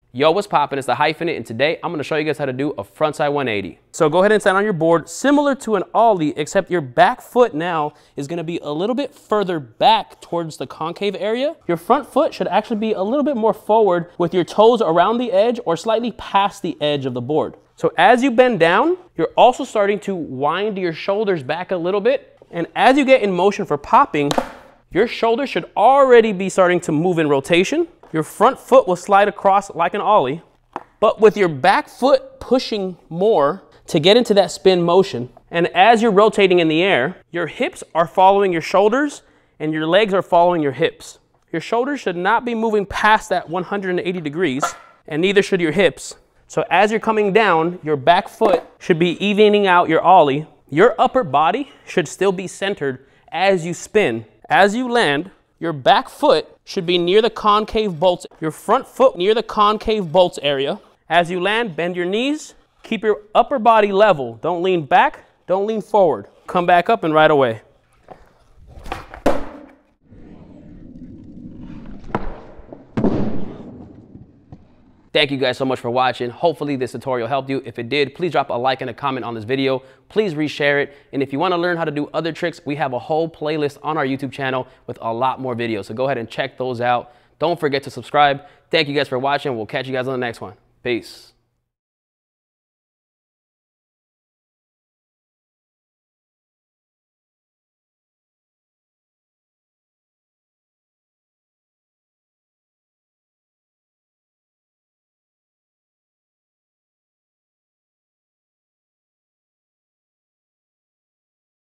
Yo, what's poppin'? It's the Hyphenate, and today I'm gonna show you guys how to do a frontside 180. So go ahead and stand on your board, similar to an ollie, except your back foot now is gonna be a little bit further back towards the concave area. Your front foot should actually be a little bit more forward with your toes around the edge or slightly past the edge of the board. So as you bend down, you're also starting to wind your shoulders back a little bit. And as you get in motion for popping, your shoulders should already be starting to move in rotation. Your front foot will slide across like an ollie, but with your back foot pushing more to get into that spin motion. And as you're rotating in the air, your hips are following your shoulders and your legs are following your hips. Your shoulders should not be moving past that 180 degrees, and neither should your hips. So as you're coming down, your back foot should be evening out your ollie. Your upper body should still be centered as you spin. As you land, your back foot should be near the concave bolts, your front foot near the concave bolts area. As you land, bend your knees, keep your upper body level. Don't lean back, don't lean forward. Come back up and right away. Thank you guys so much for watching. Hopefully this tutorial helped you. If it did, please drop a like and a comment on this video. Please reshare it. And if you want to learn how to do other tricks, we have a whole playlist on our YouTube channel with a lot more videos. So go ahead and check those out. Don't forget to subscribe. Thank you guys for watching. We'll catch you guys on the next one. Peace.